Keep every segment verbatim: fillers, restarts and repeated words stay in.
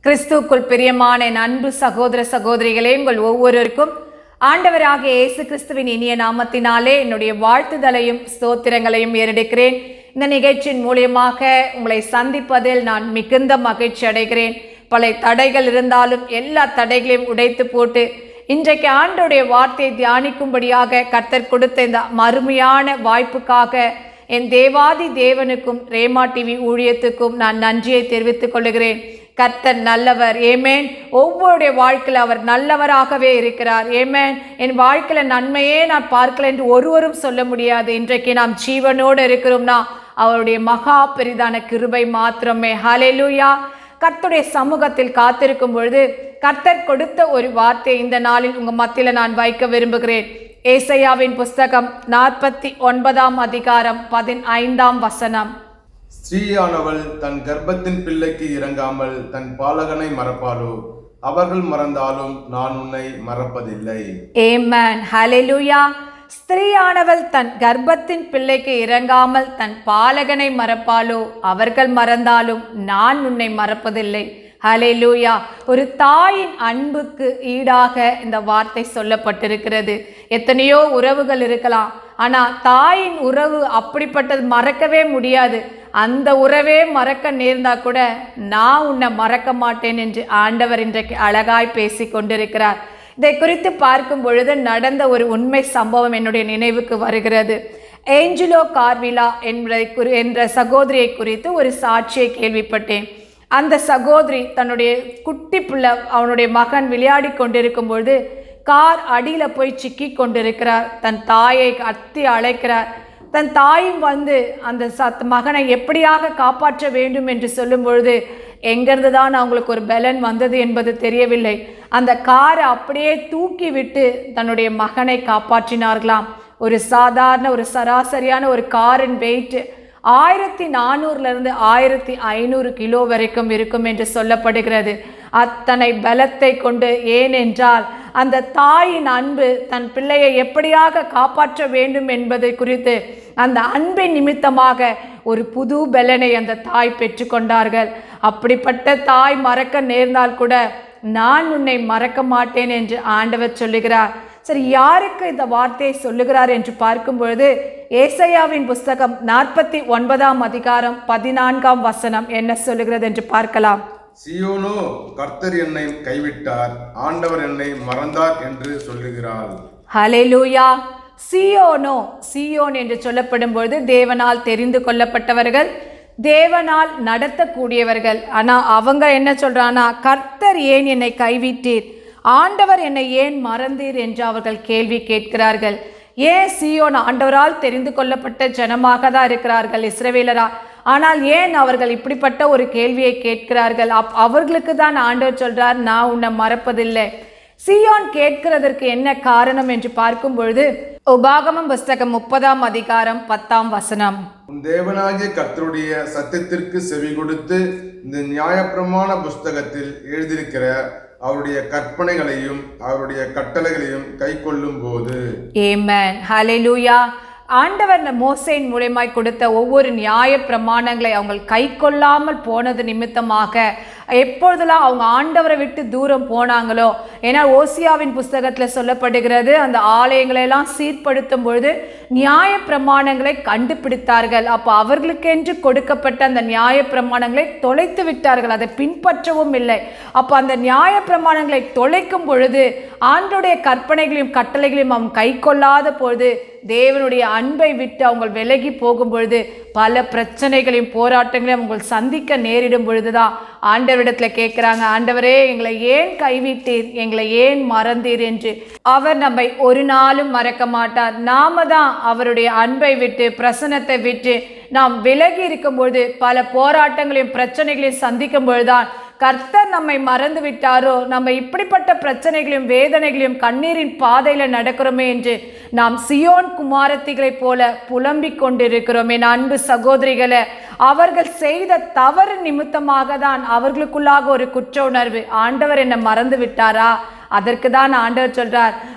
கிறிஸ்துவுக்குள் பிரியமான என் அன்பு சகோதர சகோதரிகளே, உங்கள் ஒவ்வொருவருக்கும் ஆண்டவராகிய இயேசு கிறிஸ்துவின் இனிய நாமத்தினாலே என்னுடைய வாழ்த்துதலையும் ஸ்தோத்திரங்களையும் ஏறெடுக்கிறேன். இந்த நிகழ்ச்சியின் மூலியமாக உங்களை சந்திப்பதில் நான் மிகுந்த மகிழ்ச்சி அடைகிறேன். பல தடைகள் இருந்தாலும் எல்லா தடைகளையும் உடைத்து போட்டு இன்றைக்கு ஆண்டவருடைய வார்த்தையை தியானிக்கும்படியாக கர்த்தர் கொடுத்த இந்த மறுமையான வாய்ப்புக்காக என் தேவாதி தேவனுக்கும் ரேமா டிவி ஊழியத்துக்கும் நான் நன்றியை தெரிவித்துக் கொள்கிறேன். கர்த்தர் நல்லவர். ஏமேன். ஒவ்வொருடைய வாழ்க்கையில் அவர் நல்லவராகவே இருக்கிறார். ஏமேன். என் வாழ்க்கையில் நன்மையே நான் பார்க்கல என்று ஒருவரும் சொல்ல முடியாது. இன்றைக்கு நாம் ஜீவனோடு இருக்கிறோம்னா அவருடைய மகா பெரிதான கிருபை மாத்திரமே. ஹல்லேலூயா. கர்த்தருடைய சமூகத்தில் காத்திருக்கும் பொழுது கர்த்தர் கொடுத்த ஒரு வார்த்தையை இந்த நாளில் உங்கள் மத்தியில் நான் வைக்க விரும்புகிறேன். ஏசாயாவின் புஸ்தகம் நாற்பத்தி ஒன்பதாம் அதிகாரம் பதினைந்தாம் வசனம். ஸ்ரீயானவள் தன் கர்ப்பத்தின் பிள்ளைக்கு இறங்காமல் தன் பாலகனை மறப்பாளோ? அவர்கள் மறந்தாலும் நான் உன்னை மறப்பதில்லை. ஆமென். ஹல்லேலூயா. ஸ்திரீயானவள் தன் கர்ப்பத்தின் பிள்ளைக்கு இறங்காமல் தன் பாலகனை மறப்பாளோ? அவர்கள் மறந்தாலும் நான் உன்னை மறப்பதில்லை. ஹல்லேலூயா. ஒரு தாயின் அன்புக்கு ஈடாக இந்த வார்த்தை சொல்லப்பட்டிருக்கிறது. எத்தனையோ உறவுகள் இருக்கலாம், ஆனால் தாயின் உறவு அப்படிப்பட்டது மறக்கவே முடியாது. அந்த உறவே மறக்க நேர்ந்தா கூட நான் உன்னை மறக்க மாட்டேன் என்று ஆண்டவர் இன்றைக்கு அழகாய் பேசி கொண்டிருக்கிறார். இதை குறித்து பார்க்கும் பொழுது நடந்த ஒரு உண்மை சம்பவம் என்னுடைய நினைவுக்கு வருகிறது. ஏஞ்சலோ கார்விலா என்பதை குறி என்ற சகோதரியை குறித்து ஒரு சாட்சியை கேள்விப்பட்டேன். அந்த சகோதரி தன்னுடைய குட்டி பிள்ளை அவனுடைய மகன் விளையாடி கொண்டிருக்கும் பொழுது கார் அடியில் போய் சிக்கி கொண்டிருக்கிறார். தன் தாயை அத்தி அழைக்கிறார். தன் தாயும் வந்து அந்த சத் மகனை எப்படியாக காப்பாற்ற வேண்டும் என்று சொல்லும் பொழுது எங்கிருந்து தான் அவங்களுக்கு ஒரு பலன் வந்தது என்பது தெரியவில்லை. அந்த காரை அப்படியே தூக்கி விட்டு தன்னுடைய மகனை காப்பாற்றினார்களாம். ஒரு சாதாரண ஒரு சராசரியான ஒரு காரின் வெயிட் ஆயிரத்தி நானூறுலேருந்து ஆயிரத்தி ஐநூறு கிலோ வரைக்கும் இருக்கும் என்று சொல்லப்படுகிறது. அத்தனை பலத்தை கொண்டு, ஏனென்றால் அந்த தாயின் அன்பு தன் பிள்ளையை எப்படியாக காப்பாற்ற வேண்டும் என்பதை குறித்து அந்த அன்பின் நிமித்தமாக ஒரு புது பலனை அந்த தாய் பெற்றுக்கொண்டார்கள். அப்படிப்பட்ட தாய் மறக்க நேர்ந்தால் கூட நான் உன்னை மறக்க மாட்டேன் என்று ஆண்டவர் சொல்லுகிறார். சரி, யாருக்கு இந்த வார்த்தையை சொல்லுகிறார் என்று பார்க்கும் பொழுது ஏசாயாவின் புஸ்தகம் நாற்பத்தி ஒன்பதாம் அதிகாரம் பதினான்காம் வசனம் என்ன சொல்லுகிறது என்று பார்க்கலாம். சீயோனோ, கர்த்தர் என்னை கைவிட்டார், ஆண்டவர் என்னை மறந்தார் என்று சொல்லுகிறாள். ஹல்லேலூயா. சீயோனோ, சீயோன் என்று சொல்லப்படும் பொழுது தேவனால் தெரிந்து கொள்ளப்பட்டவர்கள், தேவனால் நடத்தக்கூடியவர்கள். ஆனால் அவங்க என்ன சொல்றானா, கர்த்தர் ஏன் என்னை கைவிட்டீர், ஆண்டவர் என்னை ஏன் மறந்தீர் என்று அவர்கள் கேள்வி கேட்கிறார்கள். ஏன் சீயோன் ஆண்டவரால் தெரிந்து கொள்ளப்பட்ட ஜனமாக தான் இருக்கிறார்கள், இஸ்ரவேலரா. ஆனால் ஏன் அவர்கள் இப்படிப்பட்ட ஒரு கேள்வியை கேட்கிறார்கள்? அப் அவர்களுக்கு தான் ஆண்டவர் சொல்றார், நான் உன்னை மறப்பதில்லை. சீயோன் கேட்கிறதற்கு என்ன காரணம் என்று பார்க்கும் பொழுது உபாகமம் புஸ்தகம் முப்பதாம் அதிகாரம் பத்தாம் வசனம். உன் தேவனாகிய கர்த்தருடைய சத்தியத்திற்கு செவி கொடுத்து இந்த நியாயப்பிரமாண புஸ்தகத்தில் எழுதியிருக்கிற அவருடைய கற்பனைகளையும் அவருடைய கட்டளைகளையும் கை கொள்ளும் போது. ஆமென். ஹல்லேலூயா. ஆண்டவர் மோசேயின் மூலமாய் கொடுத்த ஒவ்வொரு நியாய பிரமாணங்களை அவங்க கை கொள்ளாமல் போனது நிமித்தமாக எப்பொழுதெல்லாம் அவங்க ஆண்டவரை விட்டு தூரம் போனாங்களோ, ஏன்னா ஓசியாவின் புஸ்தகத்தில் சொல்லப்படுகிறது, அந்த ஆலயங்களெல்லாம் சீர்படுத்தும் பொழுது நியாய பிரமாணங்களை கண்டுபிடித்தார்கள். அப்போ அவர்களுக்கென்று கொடுக்கப்பட்ட அந்த நியாய பிரமாணங்களை தொலைத்து விட்டார்கள், அதை பின்பற்றவும் இல்லை. அப்போ அந்த நியாய பிரமாணங்களை தொலைக்கும் பொழுது ஆண்டோடைய கற்பனைகளையும் கட்டளைகளையும் அவங்க கை கொள்ளாத பொழுது தேவனுடைய அன்பை விட்டு அவங்க விலகி போகும் பொழுது பல பிரச்சனைகளையும் போராட்டங்களையும் அவங்க சந்திக்க நேரிடும் பொழுதுதான் ஆண்டவரிடத்தில் கேட்குறாங்க, ஆண்டவரே எங்களை ஏன் கைவிட்டீர், எங்களை ஏன் மறந்தீர் என்று. அவர் நம்மை ஒரு நாளும் மறக்க மாட்டார். நாம தான் அவருடைய அன்பை விட்டு பிரசன்னத்தை விட்டு நாம் விலகி இருக்கும் பொழுது பல போராட்டங்களையும் பிரச்சனைகளையும் சந்திக்கும் பொழுதுதான் கர்த்தர் நம்மை மறந்து விட்டாரோ, நம்ம இப்படிப்பட்ட பிரச்சனைகளையும் வேதனைகளையும் கண்ணீரின் பாதையில நடக்கிறோமே என்று நாம் சியோன் குமாரத்திகளை போல புலம்பிக் கொண்டிருக்கிறோம். என் அன்பு சகோதரிகளை, அவர்கள் செய்த தவறு நிமித்தமாக தான் அவர்களுக்குள்ளாக ஒரு குற்ற உணர்வு, ஆண்டவர் என்னை மறந்து விட்டாரா. அதற்கு தான் ஆண்டவர் சொல்றார்,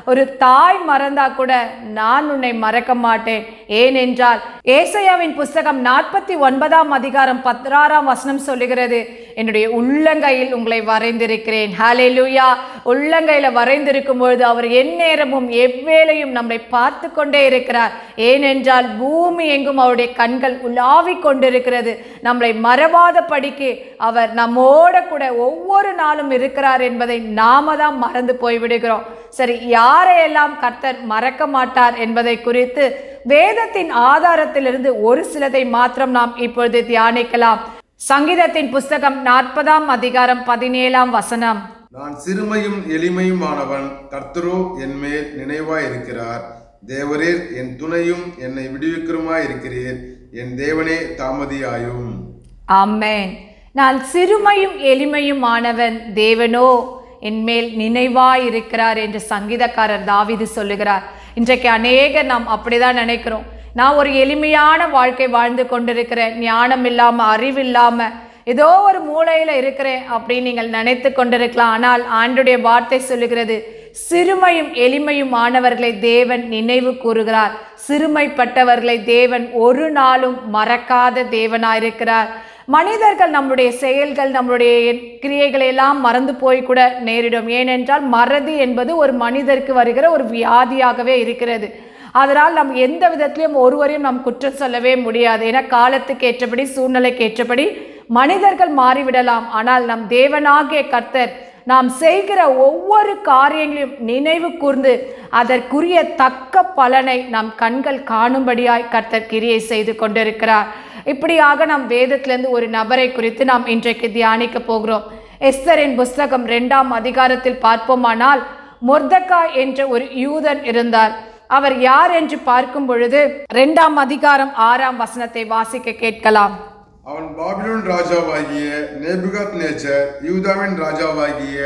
ஒரு தாய் மறந்தா கூட நான் உன்னை மறக்க மாட்டேன். ஏனென்றால் ஏசாயாவின் புஸ்தகம் நாற்பத்தி ஒன்பதாம் அதிகாரம் பதினாறாம் வசனம் சொல்லுகிறது, என்னுடைய உள்ளங்கையில் உங்களை வரைந்திருக்கிறேன். ஹல்லேலூயா. உள்ளங்கையில வரைந்திருக்கும் பொழுது அவர் எந்நேரமும் எவ்வேளையும் நம்மை பார்த்து கொண்டே இருக்கிறார். ஏனென்றால் பூமி எங்கும் அவருடைய கண்கள் உலாவிக் கொண்டிருக்கிறது. நம்மளை மறவாத படிக்கு அவர் நம்மோட கூட ஒவ்வொரு நாளும் இருக்கிறார் என்பதை நாம தான் மறந்து போய்விடுகிறோம். சரி, யாரையெல்லாம் கர்த்தர் மறக்க மாட்டார் என்பதை குறித்து வேதத்தின் ஆதாரத்திலிருந்து ஒரு சிலதை மாத்திரம் நாம் இப்பொழுது தியானிக்கலாம். சங்கீதத்தின் புஸ்தகம் நாற்பதாம் அதிகாரம் பதினேழாம் வசனம், நான் சிறுமையும் எளிமையுமானவன், கர்த்தரோ என் மேல் நினைவாய் இருக்கிறார். தேவரீர் என் துணையும் என்னை விடுவிக்கிறமாய் இருக்கிறீர். என் தேவனே தாமதியாயும். ஆமென். நான் சிறுமையும் எளிமையுமானவன், தேவனோ என் மேல் நினைவாய் இருக்கிறார் என்று சங்கீதக்காரர் தாவீது சொல்லுகிறார். இன்றைக்கு அநேகர் நாம் அப்படிதான் நினைக்கிறோம். நான் ஒரு எளிமையான வாழ்க்கை வாழ்ந்து கொண்டிருக்கிறேன், ஞானம் இல்லாம அறிவு இல்லாம ஏதோ ஒரு மூலையில இருக்கிறேன் அப்படின்னு நீங்கள் நினைத்து கொண்டிருக்கலாம். ஆனால் ஆண்டுடைய வார்த்தை சொல்லுகிறது, சிறுமையும் எளிமையும் ஆனவர்களை தேவன் நினைவு கூறுகிறார். சிறுமைப்பட்டவர்களை தேவன் ஒரு நாளும் மறக்காத தேவனாயிருக்கிறார். மனிதர்கள் நம்முடைய செயல்கள் நம்முடைய கிரியைகளை எல்லாம் மறந்து போய் கூட நேரிடும். ஏனென்றால் மறதி என்பது ஒரு மனிதருக்கு வருகிற ஒரு வியாதியாகவே இருக்கிறது. அதனால் நாம் எந்த விதத்திலையும் ஒருவரையும் நாம் குற்றம் சொல்லவே முடியாது. ஏன்னா காலத்துக்கு ஏற்றபடி சூழ்நிலைக்கு ஏற்றபடி மனிதர்கள் மாறிவிடலாம். ஆனால் நம் தேவனாகிய கர்த்தர் நாம் செய்கிற ஒவ்வொரு காரியங்களையும் நினைவு கூர்ந்து அதற்குரிய தக்க பலனை நம் கண்கள் காணும்படியாய் கர்த்தர் கிரியை செய்து கொண்டிருக்கிறார். இப்படியாக நாம் வேதத்திலிருந்து ஒரு நபரை குறித்து நாம் இன்றைக்கு தியானிக்க போகிறோம். எஸ்தரின் புஸ்தகம் இரண்டாம் அதிகாரத்தில் பார்ப்போமானால், மொர்தெகாய் என்ற ஒரு யூதன் இருந்தார். அவர் யார் என்று பார்க்கும் பொழுது இரண்டாம் அதிகாரம் ஆறாம் வசனத்தை வாசிக்க கேட்கலாம். அவன் பாபிலோன் ராஜாவாகிய நேபுகாத்நேச்சர் யூதாவின் ராஜாவாகிய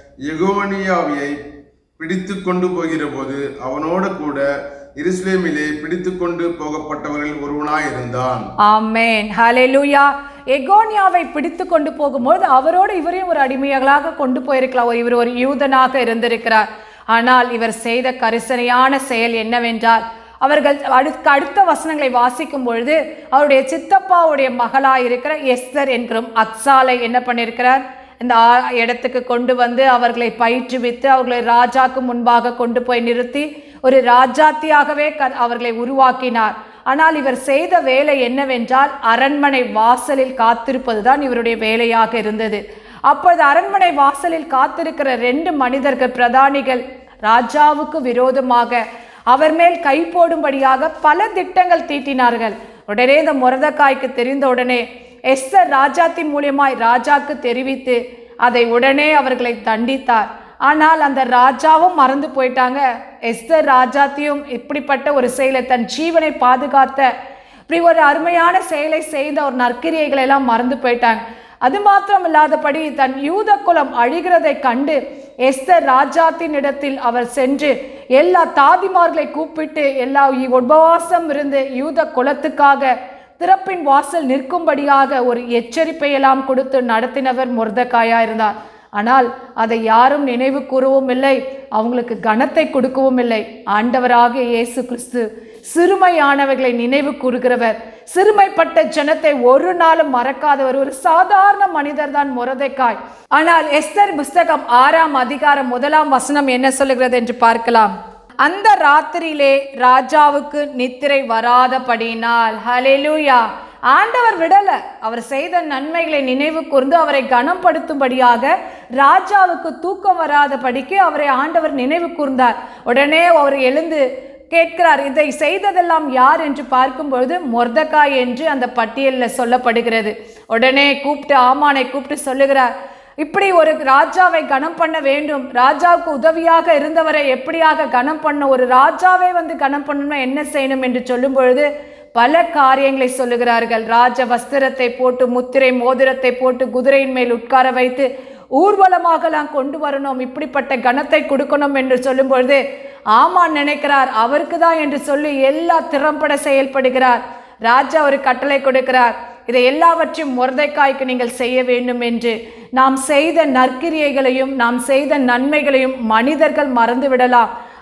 எகோனியாவை பிடித்து கொண்டு போகிற போது அவனோடு கூட எருசலேமிலே பிடித்து கொண்டு போகப்பட்டவர்கள் ஒருவனாய் இருந்தான். ஆமென். ஹல்லேலூயா. எகோனியாவை பிடித்து கொண்டு போகும்போது அவரோடு இவரையும் ஒரு அடிமைகளாக கொண்டு போயிருக்கலாம். இவர் ஒரு யூதனாக இருந்திருக்கிறார். ஆனால் இவர் செய்த கரிசனையான செயல் என்னவென்றால், அவர்கள் அடுத்த அடுத்த வசனங்களை வாசிக்கும் பொழுது அவருடைய சித்தப்பாவுடைய மகளாய் இருக்கிற எஸ்தர் என்கிற அத்சாலை என்ன பண்ணியிருக்கிறார், இந்த இடத்துக்கு கொண்டு வந்து அவர்களை பயிற்றுவித்து அவர்களை ராஜாக்கு முன்பாக கொண்டு போய் நிறுத்தி ஒரு ராஜாத்தியாகவே அவர்களை உருவாக்கினார். ஆனால் இவர் செய்த வேலை என்னவென்றால் அரண்மனை வாசலில் காத்திருப்பதுதான் இவருடைய வேலையாக இருந்தது. அப்போது அரண்மனை வாசலில் காத்திருக்கிற ரெண்டு மனிதர்கள் பிரதானிகள் ராஜாவுக்கு விரோதமாக அவர் மேல் கை போடும்படியாக பல திட்டங்கள் தீட்டினார்கள். உடனே இந்த மொர்தெகாய்க்கு தெரிந்த உடனே எஸ்தர் ராஜாத்தின் மூலியமாய் ராஜாக்கு தெரிவித்து அதை உடனே அவர்களை தண்டித்தார். ஆனால் அந்த ராஜாவும் மறந்து போயிட்டாங்க. எஸ்தர் ராஜாத்தியும் இப்படிப்பட்ட ஒரு செயலை, தன் ஜீவனை பாதுகாத்த இப்படி ஒரு அருமையான செயலை செய்த ஒரு நற்கிரியைகளை எல்லாம் மறந்து போயிட்டாங்க. அது மாத்திரம் இல்லாதபடி தன் யூத குலம் அழிகிறதை கண்டு எஸ்தர் ராஜாத்தின் இடத்தில் அவர் சென்று எல்லா தாதிமார்களை கூப்பிட்டு எல்லா உபவாசம் இருந்து யூத குலத்துக்காக திறப்பின் வாசல் நிற்கும்படியாக ஒரு எச்சரிப்பை எல்லாம் கொடுத்து நடத்தினவர் மொர்தெகாயா இருந்தார். ஆனால் அதை யாரும் நினைவு கூறவும் இல்லை, அவங்களுக்கு கனத்தை கொடுக்கவும் இல்லை. ஆண்டவராகிய இயேசு கிறிஸ்து சிறுமையானவர்களை நினைவு கூறுகிறவர். சிறுமைப்பட்ட ஜனத்தை ஒரு நாளும் மறக்காதவர். ஒரு சாதாரண மனிதர் தான் மொர்தெகாய். ஆனால் எஸ்தர் புஸ்தகம் ஆறாம் அதிகாரம் முதலாம் வசனம் என்ன சொல்லுகிறது என்று பார்க்கலாம். அந்த ராத்திரியிலே ராஜாவுக்கு நித்திரை வராதபடியினால், ஹல்லேலூயா, ஆண்டவர் விடல, அவர் செய்த நன்மைகளை நினைவு கூர்ந்து அவரை கனப்படுத்தும்படியாக ராஜாவுக்கு தூக்கம் வராதபடிக்கு அவரை ஆண்டவர் நினைவு கூர்ந்தார். உடனே அவர் எழுந்து கேட்கிறார், இதை செய்ததெல்லாம் யார் என்று பார்க்கும்பொழுது மொர்தெகாய் என்று அந்த பட்டியலில் சொல்லப்படுகிறது. உடனே கூப்பிட்டு ஆமானை கூப்பிட்டு சொல்லுகிறார், இப்படி ஒரு ராஜாவை கனம் பண்ண வேண்டும், ராஜாவுக்கு உதவியாக இருந்தவரை எப்படியாக கனம் பண்ண, ஒரு ராஜாவை வந்து கனம் பண்ணணும்னா என்ன செய்யணும் என்று சொல்லும் பொழுது பல காரியங்களை சொல்லுகிறார்கள். ராஜ வஸ்திரத்தை போட்டு முத்திரை மோதிரத்தை போட்டு குதிரையின் மேல் உட்கார வைத்து ஊர்வலமாகலாம் கொண்டு வரணும், இப்படிப்பட்ட கனத்தை கொடுக்கணும் என்று சொல்லும் பொழுது ஆமான் நினைக்கிறார் அவருக்கு தான் என்று சொல்லி எல்லா திறம்பட செயல்படுகிறார். ராஜா ஒரு கட்டளை கொடுக்கிறார், இதை எல்லாவற்றையும் மொர்தெகாய்க்கு நீங்கள் செய்ய வேண்டும் என்று. நாம் செய்த நற்கிரியைகளையும் நாம் செய்த நன்மைகளையும் மனிதர்கள் மறந்து விடலாம்.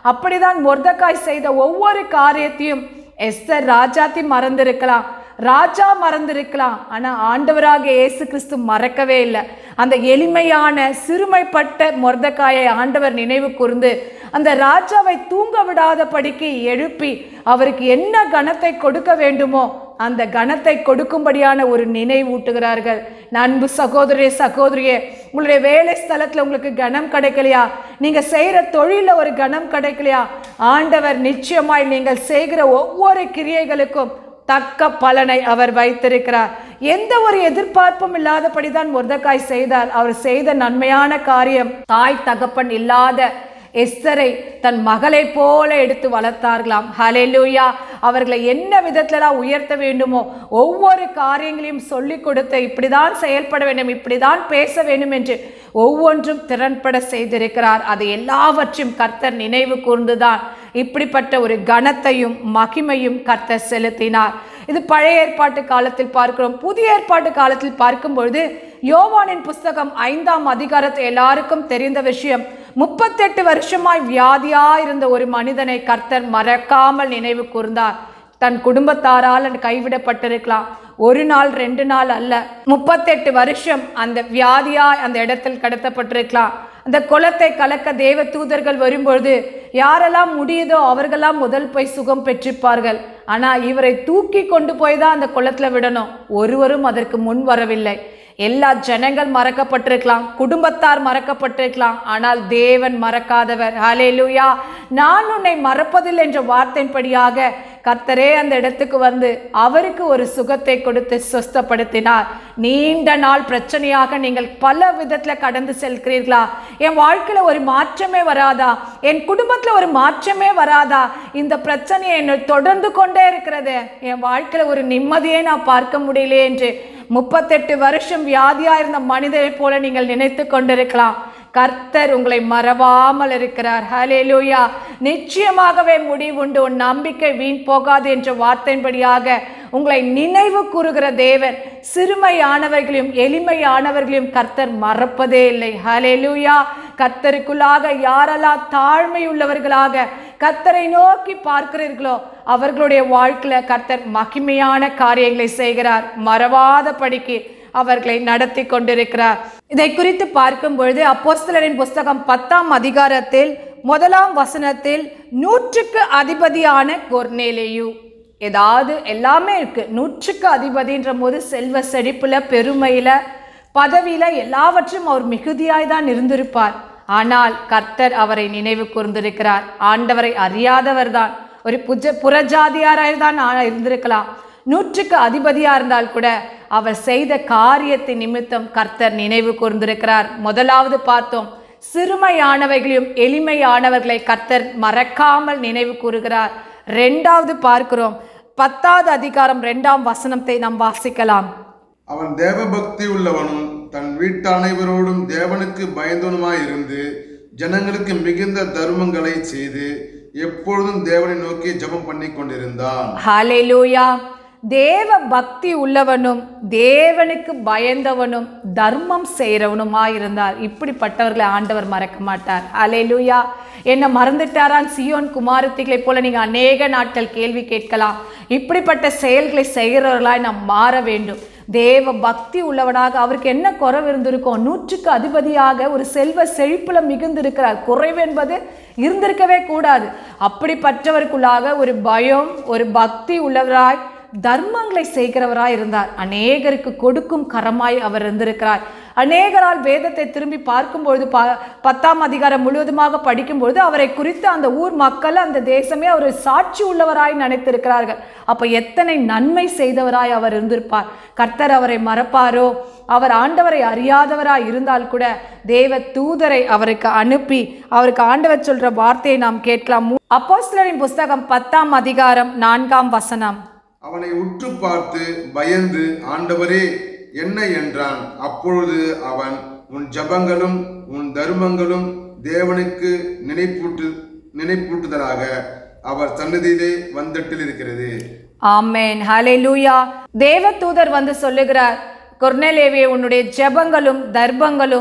அப்படிதான் மொர்தெகாய் செய்த ஒவ்வொரு காரியத்தையும் எஸ்தர் ராஜாத்தி மறந்திருக்கலாம், ராஜா மறந்திருக்கலாம், ஆனா ஆண்டவராக இயேசு கிறிஸ்து மறக்கவே இல்லை. அந்த எளிமையான சிறுமைப்பட்ட மொர்தெகாயை ஆண்டவர் நினைவு கூர்ந்து அந்த ராஜாவை தூங்க விடாதபடிக்கு எழுப்பி அவருக்கு என்ன கனத்தை கொடுக்க வேண்டுமோ அந்த கனத்தை கொடுக்கும்படியான ஒரு நினைவூட்டுகிறார்கள். அன்பு சகோதரே சகோதரியே, உங்களுடைய வேலை ஸ்தலத்துல உங்களுக்கு கனம் கிடைக்கலையா? நீங்க செய்யற தொழில ஒரு கனம் கிடைக்கலையா? ஆண்டவர் நிச்சயமாய் நீங்கள் செய்கிற ஒவ்வொரு கிரியைகளுக்கும் தக்க பலனை அவர் வைத்திருக்கிறார். எந்த ஒரு எதிர்பார்ப்பும் இல்லாதபடிதான் மொர்தெகாய் செய்தார். அவர் செய்த நன்மையான காரியம், தாய் தகப்பன் இல்லாத எஸ்தரை தன் மகளை போல எடுத்து வளர்த்தார்களாம். ஹல்லேலூயா. அவர்களை என்ன விதத்திலலாம் உயர்த்த வேண்டுமோ ஒவ்வொரு காரியங்களையும் சொல்லி கொடுத்து இப்படிதான் செயல்பட வேண்டும், இப்படிதான் பேச வேண்டும் என்று ஒவ்வொன்றும் திறன்பட செய்திருக்கிறார். அது எல்லாவற்றையும் கர்த்தர் நினைவு கூர்ந்துதான் இப்படிப்பட்ட ஒரு கனத்தையும் மகிமையும் கர்த்தர் செலுத்தினார். இது பழைய ஏற்பாட்டு காலத்தில் பார்க்கிறோம். புதிய ஏற்பாட்டு காலத்தில் பார்க்கும் பொழுது யோவானின் புஸ்தகம் ஐந்தாம் அதிகாரத்தை எல்லாருக்கும் தெரிந்த விஷயம். முப்பத்தெட்டு வருஷமாய் வியாதியா இருந்த ஒரு மனிதனை கர்த்தர் மறக்காமல் நினைவு கூர்ந்தார். தன் குடும்பத்தாரால் கைவிடப்பட்டிருக்கலாம், ஒரு நாள் ரெண்டு நாள் அல்ல, முப்பத்தெட்டு வருஷம் அந்த வியாதியா அந்த இடத்தில் கடத்தப்பட்டிருக்கலாம். அந்த குளத்தை கலக்க தேவ தூதர்கள் வரும்பொழுது யாரெல்லாம் முடியுதோ அவர்களெல்லாம் முதல் போய் சுகம் பெற்றிருப்பார்கள். ஆனா இவரை தூக்கி கொண்டு போய் தான் அந்த குளத்துல விடணும். ஒருவரும் அதற்கு முன் வரவில்லை. எல்லா ஜனங்கள் மறக்கப்பட்டிருக்கலாம், குடும்பத்தார் மறக்கப்பட்டிருக்கலாம், ஆனால் தேவன் மறக்காதவர். ஹல்லேலூயா. நான் உன்னை மறப்பதில்லை என்ற வார்த்தையின்படியாக கர்த்தரே அந்த இடத்துக்கு வந்து அவருக்கு ஒரு சுகத்தை கொடுத்து சுஸ்தப்படுத்தினார். நீண்ட நாள் பிரச்சனையாக நீங்கள் பல விதத்துல கடந்து செல்கிறீர்களா? என் வாழ்க்கையில ஒரு மாற்றமே வராதா? என் குடும்பத்துல ஒரு மாற்றமே வராதா? இந்த பிரச்சனையை என்னை தொடர்ந்து கொண்டே இருக்கிறது, என் வாழ்க்கையில ஒரு நிம்மதியை நான் பார்க்க முடியலையே என்று முப்பத்தெட்டு வருஷம் வியாதியா இருந்த மனிதரை போல நீங்கள் நினைத்து கொண்டிருக்கலாம். கர்த்தர் உங்களை மறவாமல் இருக்கிறார். ஹல்லேலூயா. நிச்சயமாகவே முடிவுண்டு, உன் நம்பிக்கை வீண் போகாது என்ற வார்த்தையின்படியாக உங்களை நினைவு கூறுகிற தேவன் சிறுமையானவர்களையும் எளிமையானவர்களையும் கர்த்தர் மறப்பதே இல்லை. ஹல்லேலூயா. கர்த்தருக்குள்ளாக யாரெல்லாம் தாழ்மை உள்ளவர்களாக கர்த்தரை நோக்கி பார்க்கிறீர்களோ அவர்களுடைய வாழ்க்கையில கர்த்தர் மகிமையான காரியங்களை செய்கிறார். மறவாத படிக்கு அவர்களை நடத்தி கொண்டிருக்கிறார். இதை குறித்து பார்க்கும் பொழுது அப்போஸ்தலரின் புஸ்தகம் பத்தாம் அதிகாரத்தில் முதலாம் வசனத்தில் நூற்றுக்கு அதிபதியான கொர்நேலியு, ஏதாவது எல்லாமே இருக்கு. நூற்றுக்கு அதிபதின்ற போது செல்வ செழிப்புல, பெருமையில, பதவியில எல்லாவற்றும் அவர் மிகுதியாய் தான் இருந்திருப்பார். ஆனால் கர்த்தர் அவரை நினைவு கூர்ந்திருக்கிறார். ஆண்டவரை அறியாதவர் தான், ஒரு புஜ புறஜாதியாராய் தான் இருந்திருக்கலாம். நூற்றுக்கு அதிபதியா இருந்தால் கூட அவர் செய்த காரியத்தை நிமித்தம் கர்த்தர் நினைவு கூர்ந்திருக்கிறார். முதலாவது பார்த்தோம், சிறுமையானவைகளையும் எளிமையானவர்களை கர்த்தர் மறக்காமல் நினைவு கூறுகிறார். ரெண்டாவது பார்க்கிறோம், பத்தாவது அதிகாரம் இரண்டாம் வசனத்தை நாம் வாசிக்கலாம். அவன் தேவ பக்தி உள்ளவனும் தன் வீட்டு அனைவரோடும் தேவனுக்கு பயந்தவனுமாயிருந்து ஜனங்களுக்கு மிகுந்த தர்மங்களை செய்து எப்பொழுதும் தேவனை நோக்கி ஜெபம் பண்ணி கொண்டிருந்தான். ஹல்லேலூயா. தேவ பக்தி உள்ளவனும் தேவனுக்கு பயந்தவனும் தர்மம் செய்கிறவனுமாயிருந்தார். இப்படிப்பட்டவர்களை ஆண்டவர் மறக்க மாட்டார். ஹல்லேலூயா. என்ன மறந்துட்டாரான் சியோன் குமாரத்திகளை போல நீங்க அநேக நாட்கள் கேள்வி கேட்கலாம். இப்படிப்பட்ட செயல்களை செய்கிறவர்களாய் நாம் மாற வேண்டும். தேவ பக்தி உள்ளவனாக அவருக்கு என்ன குறைவு இருந்திருக்கும்? நூற்றுக்கு அதிபதியாக ஒரு செல்வ செழிப்புல மிகுந்திருக்கிறார். குறைவு என்பது இருந்திருக்கவே கூடாது. அப்படிப்பட்டவருக்குள்ளாக ஒரு பயம், ஒரு பக்தி உள்ளவராய் தர்மங்களை செய்கிறவராய் இருந்தார். அநேகருக்கு கொடுக்கும் கரமாய் அவர் இருந்திருக்கிறார். அநேகரால் வேதத்தை திரும்பி பார்க்கும்பொழுது ப பத்தாம் அதிகாரம் முழுவதுமாக படிக்கும்பொழுது அவரை குறித்து அந்த ஊர் மக்கள், அந்த தேசமே அவர் சாட்சி உள்ளவராய் நினைத்திருக்கிறார்கள். அப்ப எத்தனை நன்மை செய்தவராய் அவர் இருந்திருப்பார். கர்த்தர் அவரை மறப்பாரோ? அவர் ஆண்டவரை அறியாதவராய் இருந்தால் கூட தேவ தூதரை அவருக்கு அனுப்பி அவருக்கு ஆண்டவர் சொல்ற வார்த்தையை நாம் கேட்கலாம். அப்போஸ்தலரின் புஸ்தகம் பத்தாம் அதிகாரம் நான்காம் வசனம். அவனை உற்று பார்த்து பயந்து ஆண்டவரே என்ன என்றான். அப்பொழுது அவன், உன் ஜபங்களும் உன் தர்மங்களும் தேவனுக்கு நினைப்பூட்டு நினைப்பூட்டுதலாக அவர் சன்னதியிலே வந்தட்டில் இருக்கிறது. ஆமென். ஹல்லேலூயா. தேவ தூதர் வந்து சொல்லுகிறார், கொர்நேலியுவே, உன்னுடைய ஜெபங்களும் தர்மங்களும்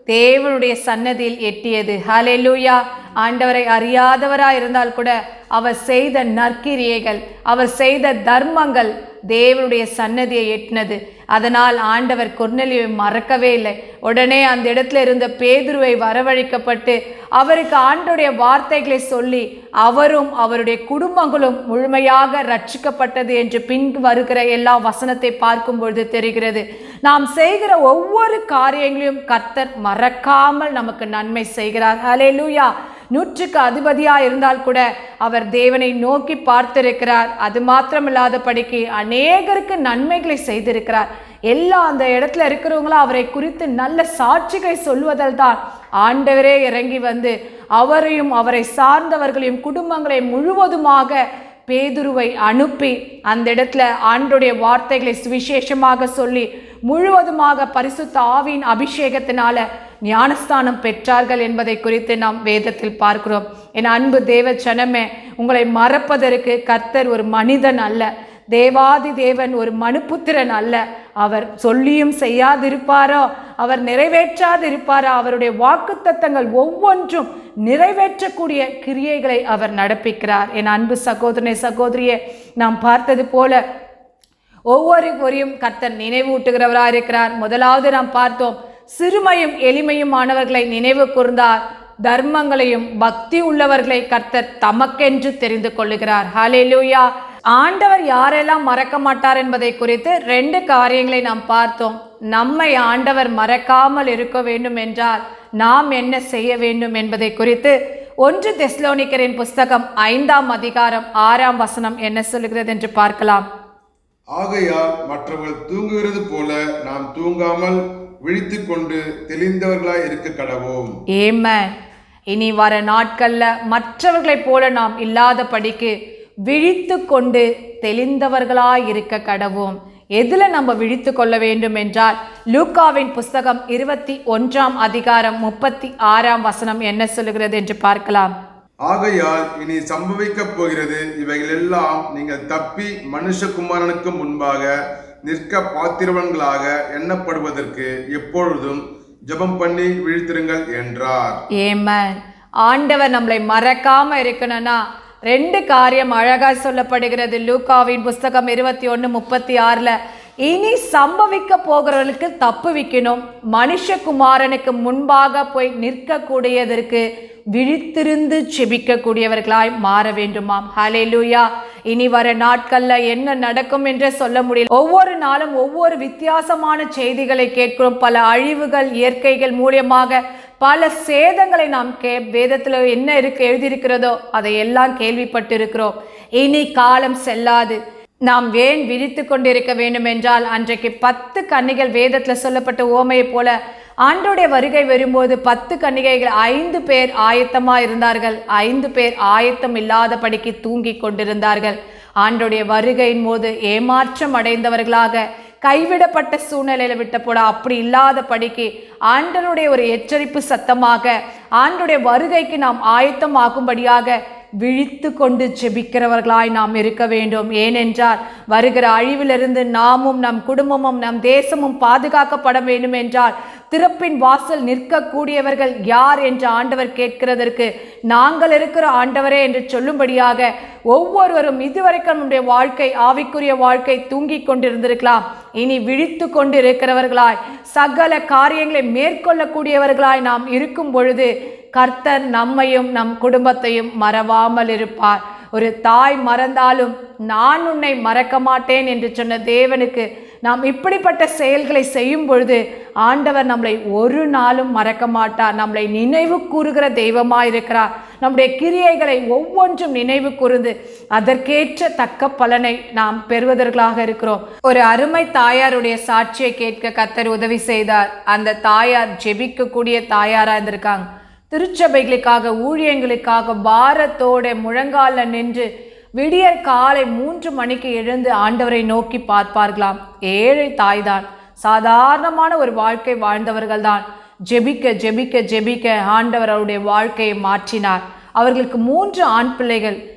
தேவனுடைய சன்னதியில் எட்டியது. ஹல்லேலூயா. ஆண்டவரை அறியாதவராய் இருந்தால் கூட அவர் செய்த நற்கிரியைகள், அவர் செய்த தர்மங்கள் தேவனுடைய சன்னதியை எட்டினது. அதனால் ஆண்டவர் கொர்நேலியுவை மறக்கவே இல்லை. உடனே அந்த இடத்துல இருந்த பேதுருவை வரவழைக்கப்பட்டு அவருக்கு ஆண்டவருடைய வார்த்தைகளை சொல்லி அவரும் அவருடைய குடும்பங்களும் முழுமையாக ரட்சிக்கப்பட்டது என்று பின் வருகிற எல்லா வசனத்தை பார்க்கும் பொழுது தெரிகிறது. நாம் செய்கிற ஒவ்வொரு காரியங்களையும் கர்த்தர் மறக்காமல் நமக்கு நன்மை செய்கிறார். ஹல்லேலூயா. நூற்றுக்கு அதிபதியாக இருந்தால் கூட அவர் தேவனை நோக்கி பார்த்திருக்கிறார். அது மாத்திரமில்லாத படிக்கு அநேகருக்கு நன்மைகளை செய்திருக்கிறார். எல்லா அந்த இடத்துல இருக்கிறவங்களும் அவரை குறித்து நல்ல சாட்சிகளை சொல்வதால் தான் ஆண்டவரே இறங்கி வந்து அவரையும் அவரை சார்ந்தவர்களையும் குடும்பங்களை முழுவதுமாக பேதுருவை அனுப்பி அந்த இடத்துல ஆண்டோடைய வார்த்தைகளை சுவிசேஷமாக சொல்லி முழுவதுமாக பரிசுத்த ஆவியின் அபிஷேகத்தினால ஞானஸ்தானம் பெற்றார்கள் என்பதை குறித்து நாம் வேதத்தில் பார்க்கிறோம். என் அன்பு தேவ ஜனமே, உங்களை மறப்பதற்கு கர்த்தர் ஒரு மனிதன் அல்ல, தேவாதி தேவன் ஒரு மனுபுத்திரன் அல்ல. அவர் சொல்லியும் செய்யாதிருப்பாரோ, அவர் நிறைவேற்றாதிருப்பாரோ? அவருடைய வாக்குத்தத்தங்கள் ஒவ்வொன்றும் நிறைவேற்றக்கூடிய கிரியைகளை அவர் நடப்பிக்கிறார். என் அன்பு சகோதரனே சகோதரியே, நாம் பார்த்தது போல ஒவ்வொருவரையும் கர்த்தர் நினைவூட்டுகிறவராக இருக்கிறார். முதலாவது நாம் பார்த்தோம், சிறுமையும் எளிமையுமானவர்களை நினைவு கூர்ந்தார். தர்மங்களையும் பக்தி உள்ளவர்களை கர்த்தர் தமக்கென்று தெரிந்து கொள்ளுகிறார். ஹல்லேலூயா. ஆண்டவர் யாரெல்லாம் மறக்க மாட்டார் என்பதை குறித்து ரெண்டு காரியங்களை நாம் பார்த்தோம். நம்மை ஆண்டவர் மறக்காமல் இருக்க வேண்டும் என்றால் நாம் என்ன செய்ய வேண்டும் என்பதை குறித்து ஒன்று தெசலோனிக்கரின் புஸ்தகம் ஐந்தாம் அதிகாரம் ஆறாம் வசனம் என்ன சொல்கிறது என்று பார்க்கலாம். ஆகையால் மற்றவர்கள் தூங்குகிறது போல நாம் தூங்காமல் விழித்து கொண்டு தெளிந்தவர்களாய் இருக்க கடவோம். ஆமென். இனி வர நாட்கள்ல மற்றவர்களைப் போல நாம் இல்லாதபடிக்கு விழித்து கொண்டு தெளிந்தவர்களாய் இருக்க கடவோம். எதுல நம்ம விழித்து கொள்ள வேண்டும் என்றால் லூக்காவின் புஸ்தகம் இருபத்தி ஒன்றாம் அதிகாரம் முப்பத்தி ஆறாம் வசனம் என்ன சொல்லுகிறது என்று பார்க்கலாம். ஆகையால் இனி சம்பவிக்க போகிறது இவைகள் எல்லாம் நீங்கள் தப்பி மனுஷகுமாரனுக்கு முன்பாக நிற்க பாத்திரவன்களாக எண்ணப்படுவதற்கு எப்பொழுதும் ஜெபம் பண்ணி விழித்திருங்கள் என்றார். ஆமென். ஆண்டவர் நம்மளை மறக்காம இருக்கணும்னா ரெண்டு காரியம் அழகா சொல்லப்படுகிறது. லூக்காவின் புஸ்தகம் இருபத்தி ஒன்று முப்பத்தி ஆறுல இனி சம்பவிக்க போகிறவர்களுக்கு தப்பு வைக்கணும், மனுஷகுமாரனுக்கு முன்பாக போய் நிற்கக்கூடியதற்கு விழித்திருந்து செபிக்கக்கூடியவர்களாய் மாற வேண்டுமாம். ஹல்லேலூயா. இனி வர நாட்கள்ல என்ன நடக்கும் என்றே சொல்ல முடியல. ஒவ்வொரு நாளும் ஒவ்வொரு வித்தியாசமான செய்திகளை கேட்கிறோம். பல அழிவுகள் இயற்கைகள் மூலியமாக பல சேதங்களை நாம் கே வேதத்தில் என்ன இருக்கு எழுதியிருக்கிறதோ அதை எல்லாம் கேள்விப்பட்டு இருக்கிறோம். இனி காலம் செல்லாது. நாம் ஏன் விழித்து கொண்டிருக்க வேண்டும் என்றால் அன்றைக்கு பத்து கன்னிகள் வேதத்தில் சொல்லப்பட்ட ஓமையை போல ஆண்டோடைய வருகை வரும்போது பத்து கன்னிகைகள் ஐந்து பேர் ஆயத்தமா இருந்தார்கள், ஐந்து பேர் ஆயத்தம் இல்லாதபடிக்கு தூங்கி கொண்டிருந்தார்கள். ஆண்டோடைய வருகையின் போது ஏமாற்றம் அடைந்தவர்களாக கைவிடப்பட்ட சூழ்நிலையில விட்ட போட அப்படி இல்லாத படிக்கு ஆண்டனுடைய ஒரு எச்சரிப்பு சத்தமாக ஆண்டுடைய வருகைக்கு நாம் ஆயத்தம் ஆகும்படியாக விழித்து கொண்டு ஜெபிக்கிறவர்களாய் நாம் இருக்க வேண்டும். ஏனென்றால் வருகிற அழிவிலிருந்து நாமும் நம் குடும்பமும் நம் தேசமும் பாதுகாக்கப்பட வேண்டும் என்றால் திறப்பின் வாசல் நிற்கக்கூடியவர்கள் யார் என்று ஆண்டவர் கேட்கிறதற்கு நாங்கள் இருக்கிற ஆண்டவரே என்று சொல்லும்படியாக ஒவ்வொருவரும் இதுவரைக்கும் நம்முடைய வாழ்க்கை ஆவிக்குரிய வாழ்க்கை தூங்கி கொண்டிருந்திருக்கலாம். இனி விழித்து கொண்டு இருக்கிறவர்களாய் சகல காரியங்களை மேற்கொள்ளக்கூடியவர்களாய் நாம் இருக்கும் பொழுது கர்த்தர் நம்மையும் நம் குடும்பத்தையும் மறவாமல் இருப்பார். ஒரு தாய் மறந்தாலும் நான் உன்னை மறக்க மாட்டேன் என்று சொன்ன தேவனுக்கு நாம் இப்படிப்பட்ட செயல்களை செய்யும் பொழுது ஆண்டவர் நம்மளை ஒரு நாளும் மறக்க மாட்டார். நம்மளை நினைவு கூறுகிற தெய்வமாய் இருக்கிறார். நம்முடைய கிரியைகளை ஒவ்வொன்றும் நினைவு கூர்ந்து அதற்கேற்ற தக்க பலனை நாம் பெறுவதற்காக இருக்கிறோம். ஒரு அருமை தாயாருடைய சாட்சியை கேட்க கர்த்தர் உதவி செய்தார். அந்த தாயார் ஜெபிக்கக்கூடிய தாயாரா இருந்திருக்காங்க. திருச்சபைகளுக்காக ஊழியங்களுக்காக பாரத்தோட முழங்கால நின்று விடியற் காலை மூன்று மணிக்கு எழுந்து ஆண்டவரை நோக்கி பார்ப்பார்களாம். ஏழை தாய்தான், சாதாரணமான ஒரு வாழ்க்கை வாழ்ந்தவர்கள் தான். ஜெபிக்க ஜெபிக்க ஜெபிக்க ஆண்டவர் அவருடைய வாழ்க்கையை மாற்றினார். அவர்களுக்கு மூன்று ஆண் பிள்ளைகள்.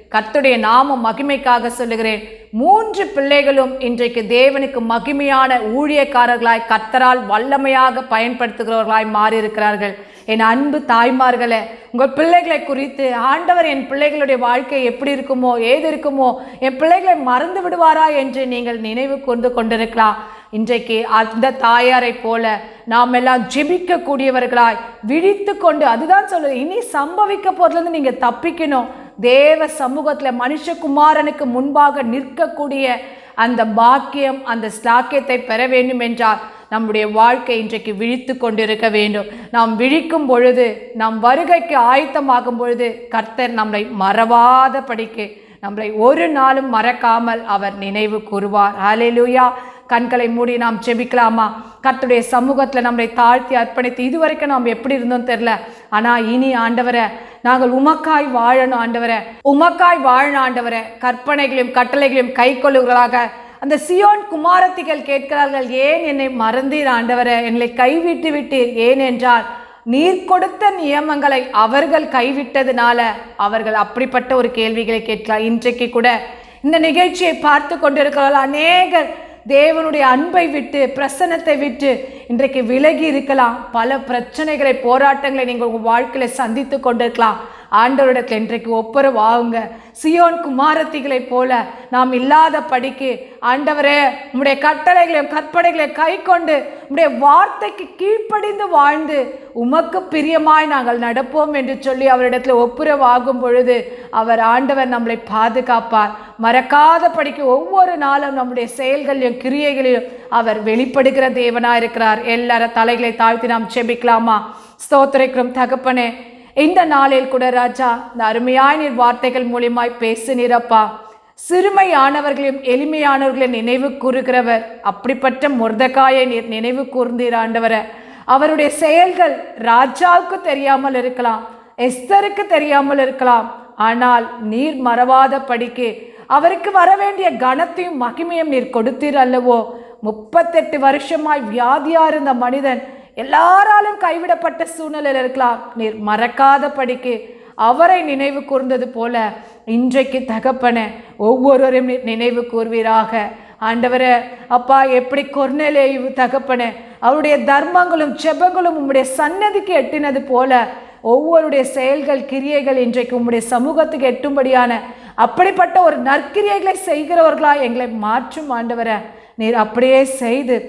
கர்த்தருடைய நாம மகிமைக்காக சொல்லுகிறேன். மூன்று பிள்ளைகளும் இன்றைக்கு தேவனுக்கு மகிமையான ஊழியக்காரர்களாய் கர்த்தரால் வல்லமையாக பயன்படுத்துகிறவர்களாய் மாறி இருக்கிறார்கள். என் அன்பு தாய்மார்களே, உங்கள் பிள்ளைகளை குறித்து ஆண்டவர் என் பிள்ளைகளுடைய வாழ்க்கை எப்படி இருக்குமோ ஏது இருக்குமோ என் பிள்ளைகளை மறந்து விடுவாரா என்று நீங்கள் நினைவு கொண்டு கொண்டிருக்கலாம். இன்றைக்கு அந்த தாயாரை போல நாம் எல்லாம் ஜெபிக்க கூடியவர்களாய் விழித்து கொண்டு, அதுதான் சொல்லுது, இனி சம்பவிக்க போறதுலேருந்து நீங்க தப்பிக்கணும். தேவ சமூகத்தில் மனுஷகுமாரனுக்கு முன்பாக நிற்கக்கூடிய அந்த பாக்கியம், அந்த ஸ்லாக்கியத்தை பெற வேண்டும் என்றால் நம்முடைய வாழ்க்கை இன்றைக்கு விழித்து கொண்டிருக்க வேண்டும். நாம் விழிக்கும் பொழுது, நாம் வருகைக்கு ஆயத்தமாகும் பொழுது கர்த்தர் நம்மை மறவாத படிக்கு நம்மளை ஒரு நாளும் மறக்காமல் அவர் நினைவு கூறுவார். ஹல்லேலூயா. கண்களை மூடி நாம் ஜெபிக்கலாமா? கர்த்தருடைய சமூகத்தில் நம்மளை தாழ்த்தி அர்ப்பணித்து, இதுவரைக்கும் நாம் எப்படி இருந்தோம் தெரியல, ஆனால் இனி ஆண்டவரை நாங்கள் உமக்காய் வாழணும் ஆண்டவரை, உமக்காய் வாழணும் ஆண்டவரை. கற்பனைகளையும் கட்டளைகளையும் கை கொள்ளுகிறதாக அந்த சியோன் குமாரத்திகள் கேட்கிறார்கள், ஏன் என்னை மறந்தீர் ஆண்டவரை, என்னை கைவிட்டு விட்டீர்? ஏன் என்றால் நீர் கொடுத்த நியமங்களை அவர்கள் கைவிட்டதுனால அவர்கள் அப்படிப்பட்ட ஒரு கேள்விகளை கேட்கலாம். இன்றைக்கு கூட இந்த நிகழ்ச்சியை பார்த்து கொண்டிருக்கிறார்கள் அநேகர் தேவனுடைய அன்பை விட்டு, பிரசன்னத்தை விட்டு இன்றைக்கு விலகி இருக்கலாம். பல பிரச்சனைகளை, போராட்டங்களை நீங்கள் உங்கள் வாழ்க்கையில் சந்தித்து கொண்டிருக்கலாம். ஆண்டவரிடத்தில் இன்றைக்கு ஒப்புரவு ஆகுங்க. சியோன் குமாரத்திகளை போல நாம் இல்லாத படிக்கு ஆண்டவரே உம்முடைய கட்டளைகளையும் கற்பனைகளையும் கை கொண்டு உம்முடைய வார்த்தைக்கு கீழ்ப்படிந்து வாழ்ந்து உமக்கு பிரியமாய் நாங்கள் நடப்போம் என்று சொல்லி அவரிடத்தில் ஒப்புரவு ஆகும் பொழுது அவர் ஆண்டவர் நம்மளை பாதுகாப்பார். மறக்காத படிக்க ஒவ்வொரு நாளும் நம்முடைய செயல்களையும் கிரியைகளையும் அவர் வெளிப்படுகிற தேவனாக இருக்கிறார். எல்லார தலைகளை தாழ்த்தி நாம் செபிக்கலாமா? ஸ்தோத்திரிக்கிறோம் தகப்பனே, இந்த நாளில் கூட ராஜா இந்த அருமையாய் நீர் வார்த்தைகள் மூலியமாய் பேசினீரப்பா. சிறுமையானவர்களையும் எளிமையானவர்களையும் நினைவு கூறுகிறவர். அப்படிப்பட்ட மொர்தெகாயை நீர் நினைவு கூர்ந்தீர் ஆண்டவரை. அவருடைய செயல்கள் ராஜாவுக்கு தெரியாமல் இருக்கலாம், எஸ்தருக்கு தெரியாமல் இருக்கலாம், ஆனால் நீர் மறவாத படிக்கு அவருக்கு வர வேண்டிய கனத்தையும் மகிமையும் நீர் கொடுத்தீர் அல்லவோ. முப்பத்தெட்டு வருஷமாய் வியாதியா இருந்த மனிதன் எல்லாராலும் கைவிடப்பட்ட சூழ்நிலையில் இருக்கலாம், நீர் மறக்காத படிக்கு அவரை நினைவு கூர்ந்தது போல இன்றைக்கு தகப்பன ஒவ்வொருவரும் நினைவு கூர்வீராக ஆண்டவரே. அப்பா, எப்படி கொர்நேலியு தகப்பனே அவருடைய தர்மங்களும் செபங்களும் உம்முடைய சன்னதிக்கு எட்டினது போல ஒவ்வொருடைய செயல்கள் கிரியைகள் இன்றைக்கு உம்முடைய சமூகத்துக்கு எட்டும்படியான அப்படிப்பட்ட ஒரு நற்கிரியைகளை செய்கிறவர்களாய் எங்களை மாற்றும் ஆண்டவரை. நீர் அப்படியே செய்து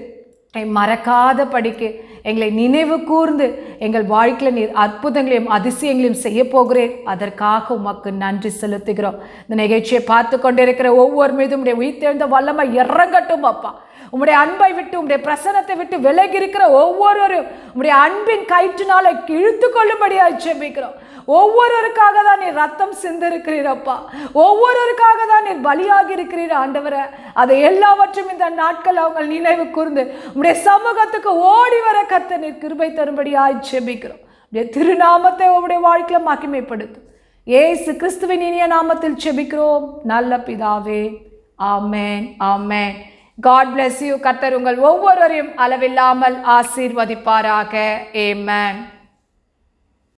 மறக்காத படிக்கு எங்களை நினைவு கூர்ந்து எங்கள் வாழ்க்கையில் நீர் அற்புதங்களையும் அதிசயங்களையும் செய்ய போகிறேன். அதற்காக உமக்கு நன்றி செலுத்துகிறோம். இந்த நிகழ்ச்சியை பார்த்து கொண்டிருக்கிற ஒவ்வொரு மீதும் உடைய உயிர்த்தெழுந்த வல்லமை இறங்கட்டும் அப்பா. உம்முடைய அன்பை விட்டு, உம்முடைய பிரசன்னத்தை விட்டு விலகி இருக்கிற ஒவ்வொருவரும் உம்முடைய அன்பின் கயிற்றுனால இழுத்து கொள்ளும்படியாக ஜெபிக்கிறோம். ஒவ்வொருவருக்காக தான் நீர் ரத்தம் சிந்திருக்கிறீரப்பா, ஒவ்வொருவருக்காக தான் நீர் பலியாகி இருக்கிறீர் ஆண்டவரை. அதை எல்லாவற்றும் இந்த நாட்கள் அவங்க நினைவு கூர்ந்து உம்முடைய சமூகத்துக்கு ஓடி வர கர்த்தர் நீர் கிருபை தரும்படியாக ஜெபிக்கிறோம். உடைய திருநாமத்தை உம்முடைய வாழ்க்கையில மகிமைப்படுத்தும். இயேசு கிறிஸ்துவின் இனிய நாமத்தில் ஜெபிக்கிறோம் நல்ல பிதாவே. ஆமென், ஆமென். God bless you. கர்த்தர் உங்கள் ஒவ்வொருவரையும் அளவில்லாமல் ஆசீர்வதிப்பாராக. ஆமென்.